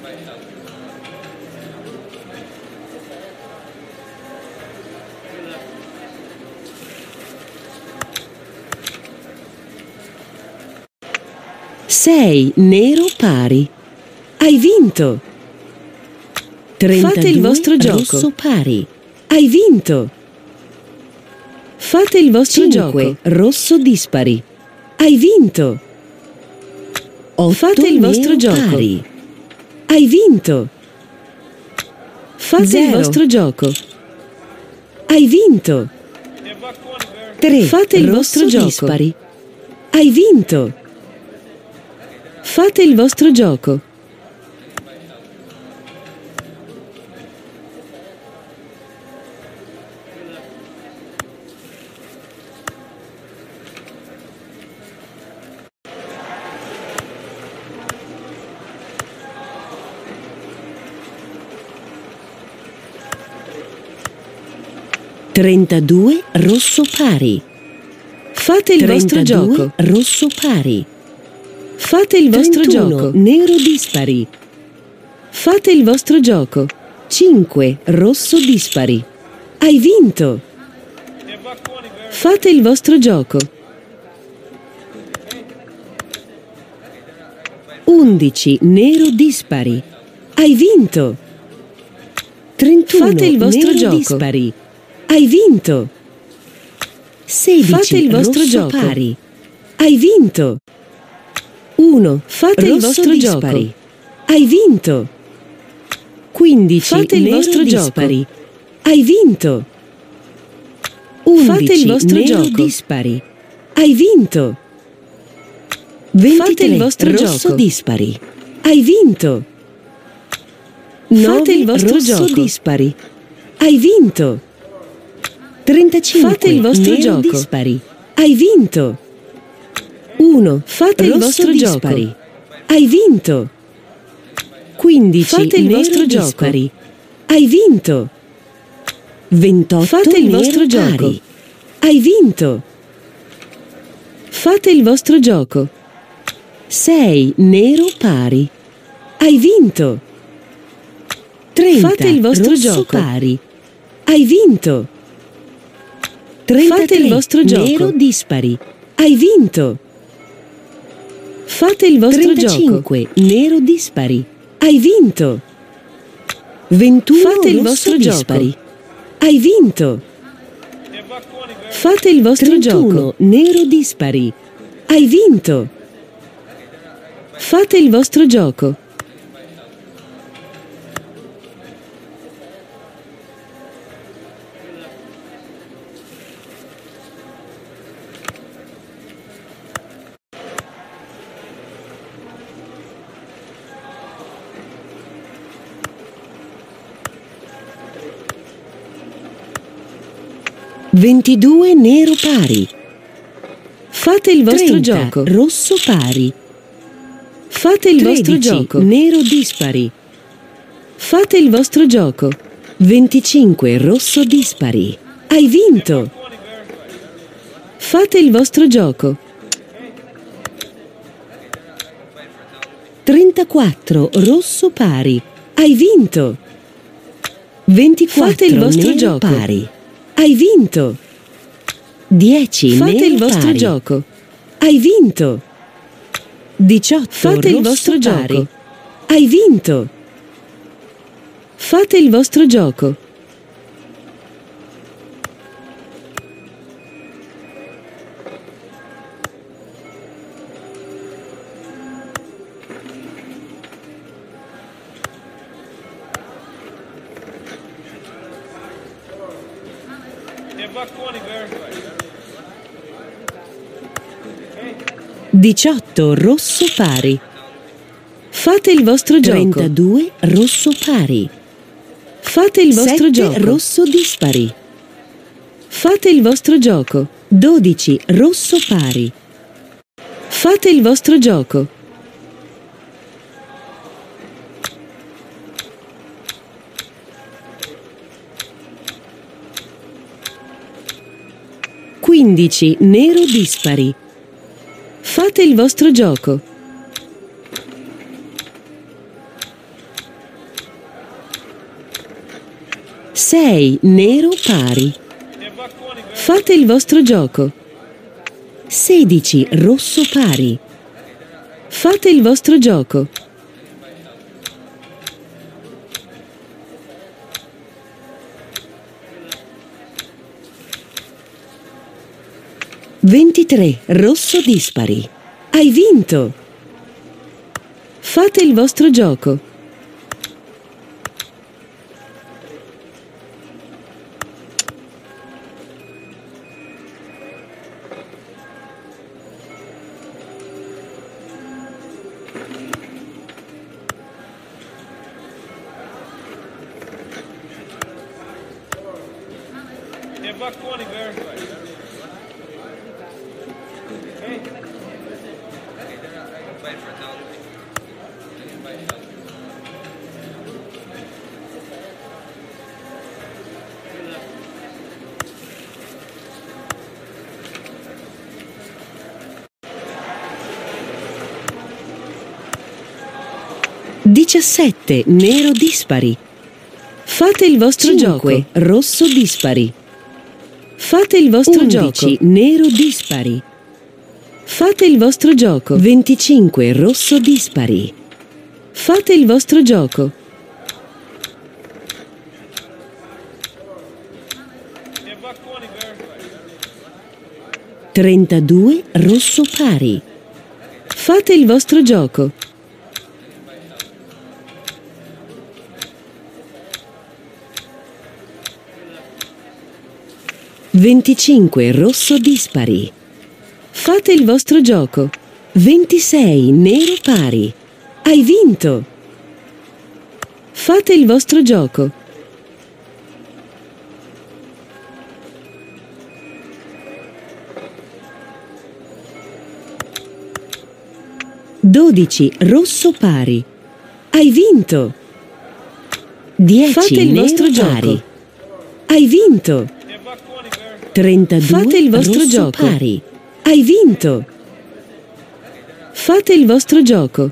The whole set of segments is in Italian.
Sei nero pari. Hai vinto. 32 Fate il vostro gioco. rosso pari. Hai vinto. Fate il vostro 5 gioco. rosso dispari. Hai vinto. 8 Fate il vostro nero gioco. pari. Hai vinto. Fate il 0 vostro gioco. Hai vinto. 3 Fate il rosso vostro gioco. dispari. Hai vinto. Fate il vostro gioco. Trentadue rosso pari. Fate il vostro 32 gioco. rosso pari. Fate il vostro 31 gioco. nero dispari. Fate il vostro gioco. 5 rosso dispari. Hai vinto. Fate il vostro gioco. 11 nero dispari. Hai vinto. 31 Fate il vostro nero gioco. dispari. Hai vinto. 16 Fate il vostro rosso gioco. pari. Hai vinto. 1 Fate il rosso vostro dispari. gioco. Hai vinto. 15 Fate il nero vostro gioco. dispari. Hai vinto. 11 Fate il vostro nero gioco. dispari. Hai vinto. 23 Fate il vostro rosso gioco. dispari. Hai vinto. 9 Fate il vostro rosso gioco. dispari. Hai vinto. 35 Fate il vostro nero gioco. dispari. Hai vinto. 1 Fate il rosso vostro dispari. gioco. Hai vinto. 15 Fate il nero vostro gioco. dispari. Hai vinto. 28 Fate il nero vostro gioco. pari. Hai vinto. Fate il vostro gioco. 6 nero pari. Hai vinto. 30 Fate il vostro rosso gioco. pari. Hai vinto. 33 Fate il vostro nero gioco. dispari. Hai vinto. Fate il vostro gioco. 35 nero dispari. Hai vinto. 21 Fate il rosso vostro gioco. dispari. Hai vinto. Fate il vostro 31 gioco. nero dispari. Hai vinto. Fate il vostro gioco. Ventidue nero pari. Fate il vostro 30 gioco. rosso pari. Fate il vostro 13 gioco. nero dispari. Fate il vostro gioco. 25 rosso dispari. Hai vinto. Fate il vostro gioco. 34 rosso pari. Hai vinto. 24 Fate il vostro nero gioco. pari. Hai vinto. 10 Fate nero il vostro pari. gioco. Hai vinto. 18 Fate il rosso vostro pari. gioco. Hai vinto. Fate il vostro gioco. Diciotto rosso pari. Fate il vostro gioco. 32 rosso pari. Fate il vostro 7 gioco. rosso dispari. Fate il vostro gioco. 12 rosso pari. Fate il vostro gioco. Quindici nero dispari. Fate il vostro gioco. 6 nero pari. Fate il vostro gioco. 16 rosso pari. Fate il vostro gioco. Ventitré rosso dispari. Hai vinto! Fate il vostro gioco. Diciassette nero dispari. Fate il vostro gioco. Rosso dispari. Fate il vostro 11 gioco. Nero dispari. Fate il vostro gioco. 25 rosso dispari. Fate il vostro gioco. Trentadue rosso pari. Fate il vostro gioco. Venticinque rosso dispari. Fate il vostro gioco. 26 nero pari. Hai vinto! Fate il vostro gioco. Dodici rosso pari. Hai vinto! 10 fate il vostro gioco. Hai vinto! 32 fate il vostro gioco. Pari. Hai vinto! Fate il vostro gioco.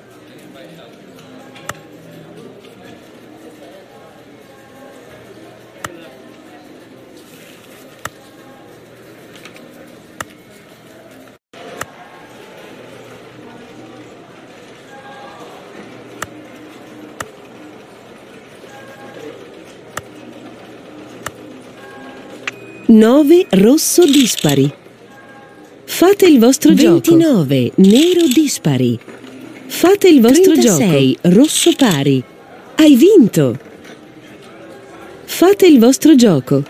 Nove rosso dispari. Fate il vostro 29 gioco. Nero dispari. Fate il vostro 36 gioco. Rosso pari. Hai vinto! Fate il vostro gioco.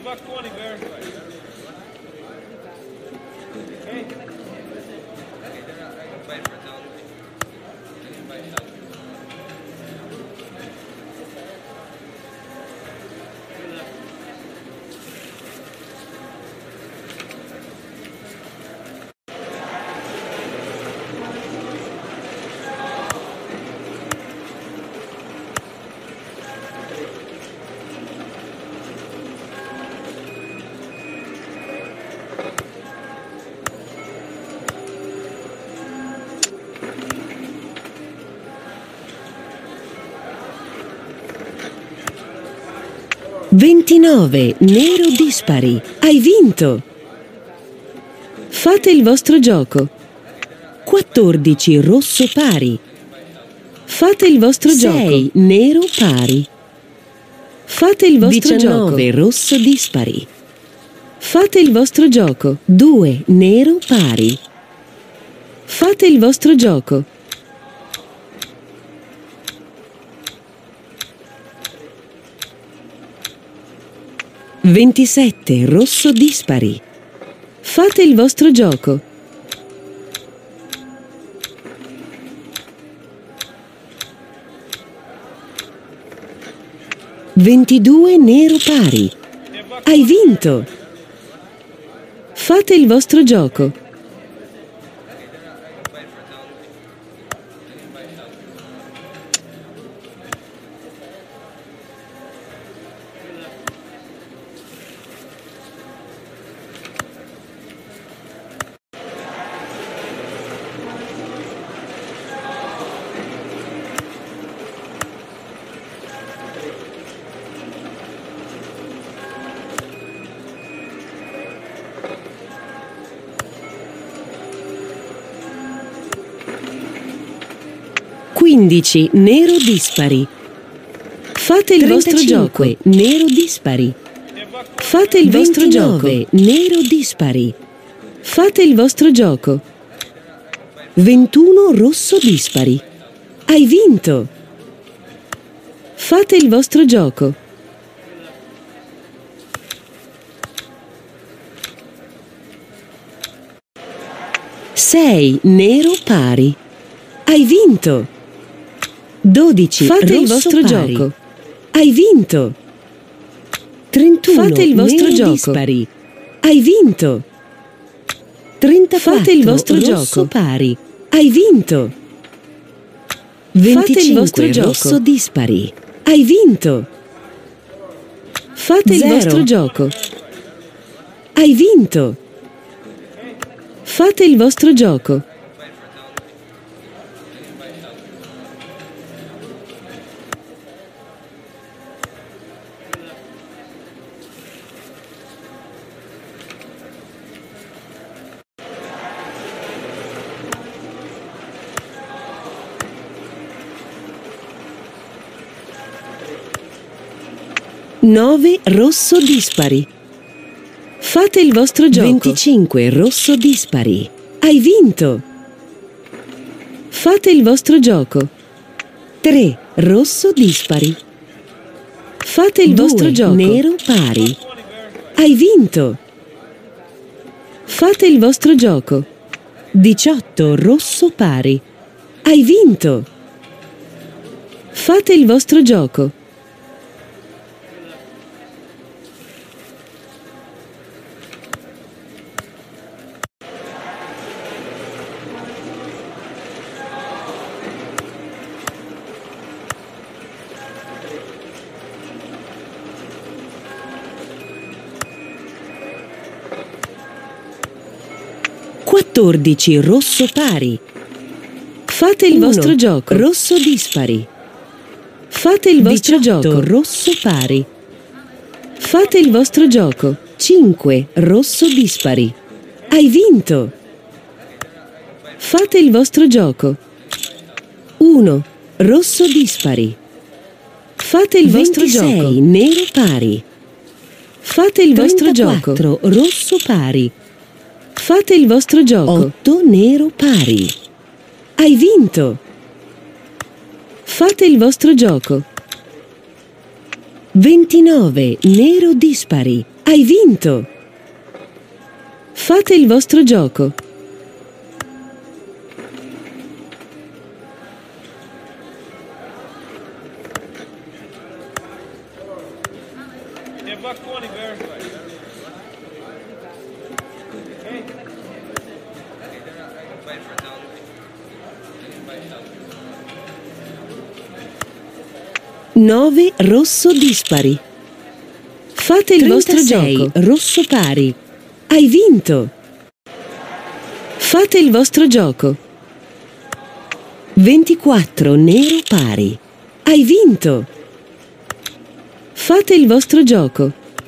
Ventinove nero dispari. Hai vinto! Fate il vostro gioco. 14 rosso pari. Fate il vostro 6 gioco. Nero pari. Fate il vostro 19 gioco. Rosso dispari. Fate il vostro gioco. 2 nero pari. Fate il vostro gioco. 27 rosso dispari. Fate il vostro gioco. 22 nero pari. Hai vinto! Fate il vostro gioco. 15 nero dispari. Fate il vostro gioco, nero dispari. Fate il vostro gioco, nero dispari. Fate il vostro gioco. 21 rosso dispari. Hai vinto. Fate il vostro gioco. Sei nero pari. Hai vinto. 12 fate il vostro gioco. Hai vinto. 31 fate il vostro gioco. Dispari. Hai vinto. 34 fate il vostro gioco. Pari. Hai vinto. 25 fate il vostro gioco. Rosso dispari. Hai vinto. Fate il vostro gioco. Hai vinto. Fate il vostro gioco. Nove rosso dispari. Fate il vostro gioco. 25 rosso dispari. Hai vinto. Fate il vostro gioco. 3 rosso dispari. Fate il vostro gioco. Nero pari. Hai vinto. Fate il vostro gioco. 18 rosso pari. Hai vinto. Fate il vostro gioco. Quattordici rosso pari. Fate il vostro gioco. Rosso dispari. Fate il vostro gioco. Rosso pari. Fate il vostro gioco. 5 rosso dispari. Hai vinto. Fate il vostro gioco. 1 rosso dispari. Fate il vostro gioco. Nero pari. Fate il vostro gioco. 4 rosso pari. Fate il vostro gioco. 8 nero pari. Hai vinto. Fate il vostro gioco. 29 nero dispari. Hai vinto. Fate il vostro gioco. Nove rosso dispari. Fate il vostro gioco. Rosso pari. Hai vinto. Fate il vostro gioco. 24 nero pari. Hai vinto. Fate il vostro gioco.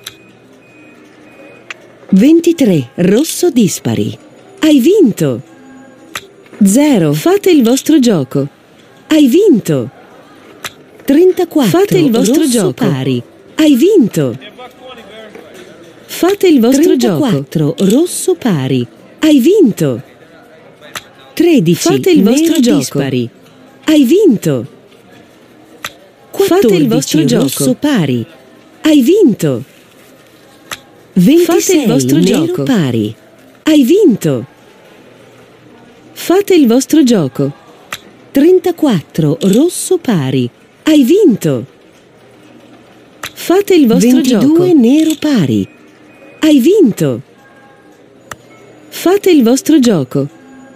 23 rosso dispari. Hai vinto. 0 fate il vostro gioco. Hai vinto. 34 fate il vostro gioco. Pari. Hai vinto. Fate il vostro 34 gioco. Rosso pari. Hai vinto. 13 fate il vostro gioco. Dispari. Hai vinto. 14 fate il vostro rosso gioco. Pari. Hai vinto. 26 fate il vostro nero gioco. Pari. Hai vinto. Fate il vostro gioco. 34 rosso pari. Hai vinto. Fate il vostro 22 gioco. 22 nero pari. Hai vinto. Fate il vostro gioco.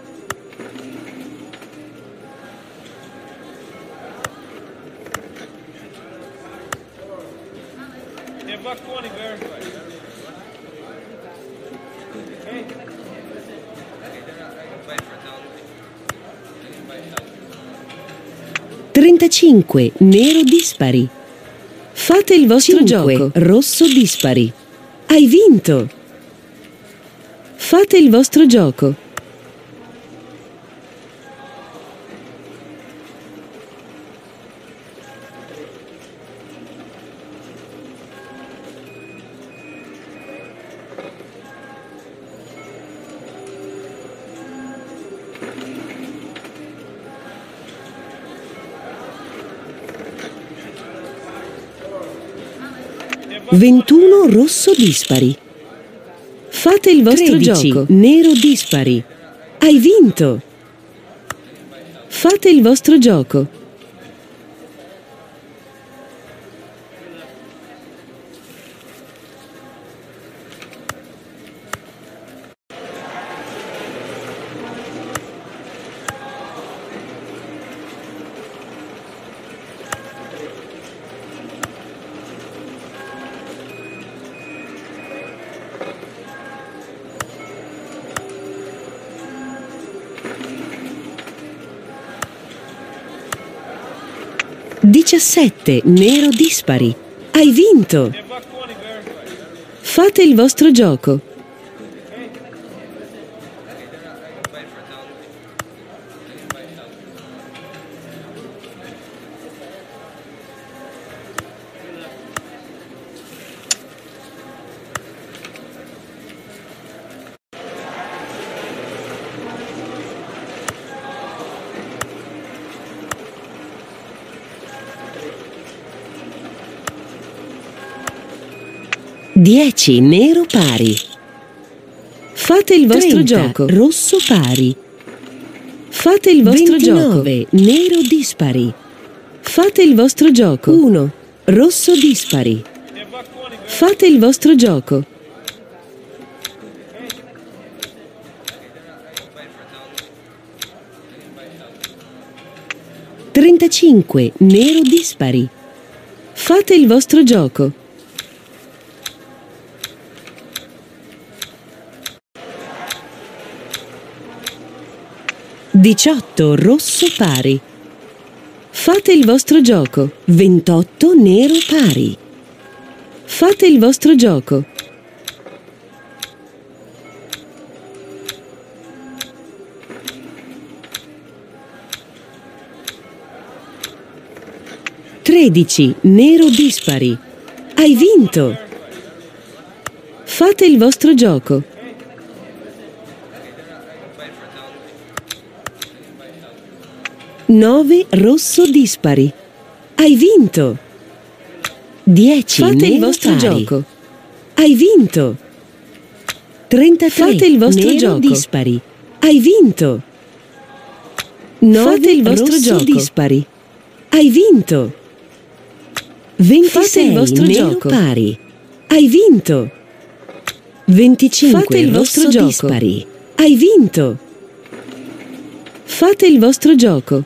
Trentacinque nero dispari. Fate il vostro 5 gioco. Rosso dispari. Hai vinto. Fate il vostro gioco. 21 rosso dispari. Fate il vostro 13 gioco. Nero dispari. Hai vinto. Fate il vostro gioco. Diciassette nero dispari. Hai vinto. Fate il vostro gioco. Dieci nero pari. Fate il vostro 30 gioco. Rosso pari. Fate il vostro 29 gioco. Nero dispari. Fate il vostro gioco. 1 rosso dispari. Fate il vostro gioco. Trentacinque nero dispari. Fate il vostro gioco. 18 rosso pari. Fate il vostro gioco. 28 nero pari. Fate il vostro gioco. Tredici nero dispari. Hai vinto. Fate il vostro gioco. 9 rosso dispari. Hai vinto. 10 Fate il nero vostro pari. gioco. Hai vinto. 33 Fate il vostro nero gioco. dispari. Hai vinto. 9 Fate il vostro rosso gioco. dispari. Hai vinto. 26 Fate il vostro nero gioco. pari. Hai vinto. 25 Fate il vostro rosso gioco. dispari. Hai vinto. Fate il vostro gioco.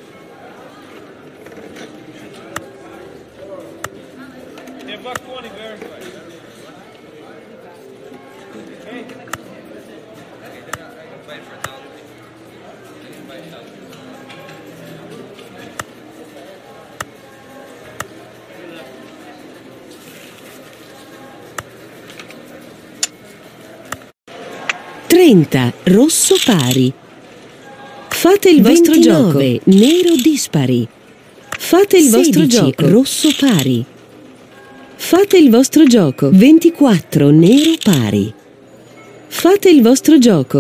Trenta rosso pari. Fate il vostro 29 gioco. Nero dispari. Fate il vostro 16 gioco. Rosso pari. Fate il vostro gioco. 24 nero pari. Fate il vostro gioco.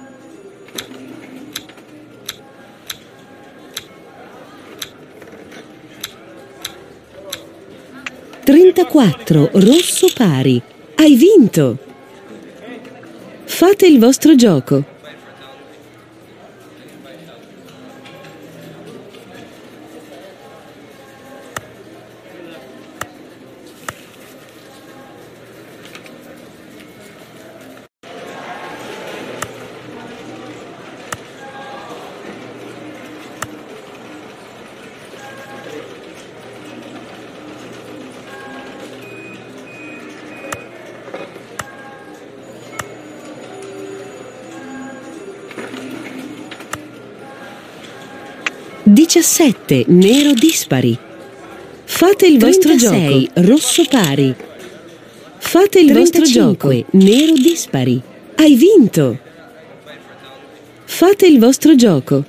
Trentaquattro rosso pari. Hai vinto. Fate il vostro gioco. Diciassette nero dispari. Fate il vostro 36 gioco. Rosso pari. Fate il vostro 35 gioco. Nero dispari. Hai vinto. Fate il vostro gioco.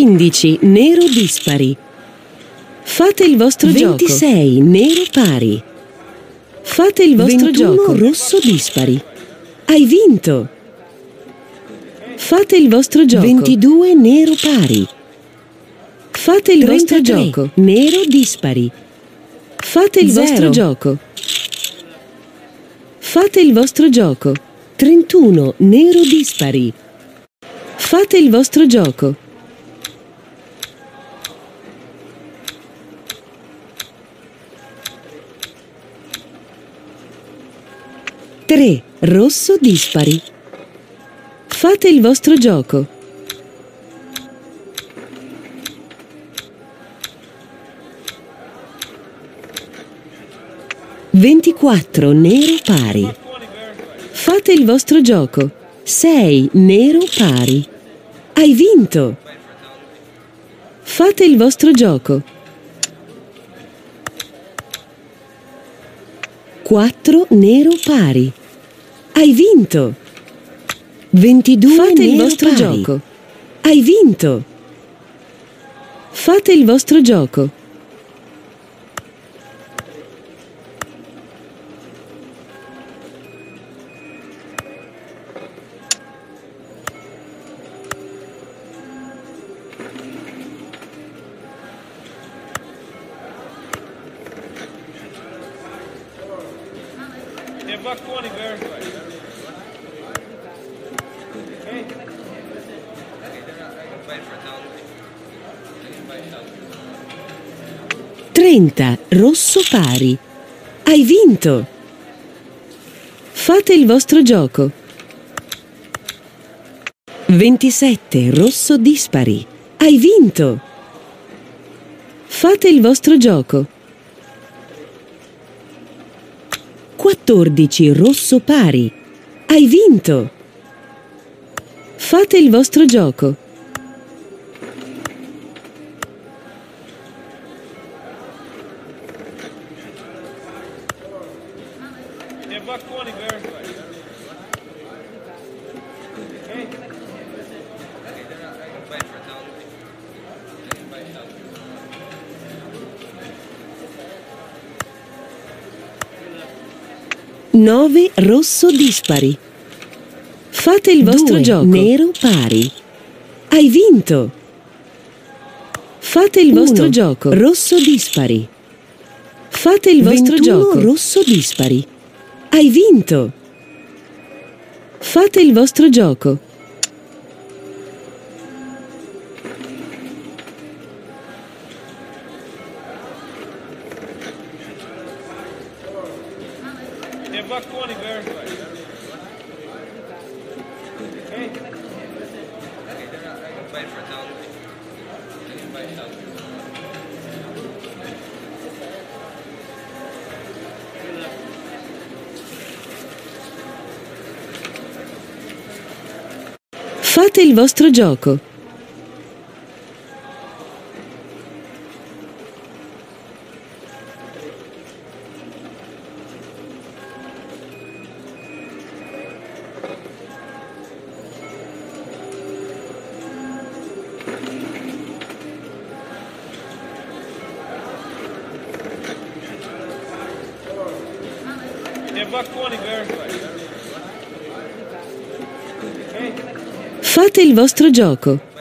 15 nero dispari. Fate il vostro gioco. 26 nero pari. Fate il vostro gioco. Rosso dispari. Hai vinto. Fate il vostro gioco. 22 nero pari. Fate il vostro gioco. Nero dispari. Fate il vostro gioco. Fate il vostro gioco. 31 nero dispari. Fate il vostro gioco. Tre rosso dispari. Fate il vostro gioco. Ventiquattro nero pari. Fate il vostro gioco. 6 nero pari. Hai vinto. Fate il vostro gioco. 4 nero pari. Hai vinto. 22 fate il vostro gioco. Hai vinto. Fate il vostro gioco. $120 verified. Okay. 30 rosso pari. Hai vinto. Fate il vostro gioco. 27 rosso dispari. Hai vinto. Fate il vostro gioco. 14 rosso pari. Hai vinto. Fate il vostro gioco. $120 verified. Okay. 9 rosso dispari. Fate il vostro gioco. Nero pari. Hai vinto. Fate il vostro gioco. Rosso dispari. Fate il vostro gioco. Rosso dispari. Hai vinto. Fate il vostro gioco. $120 verified. Okay. Fate il vostro gioco. $120 verified. Okay. Fate il vostro gioco.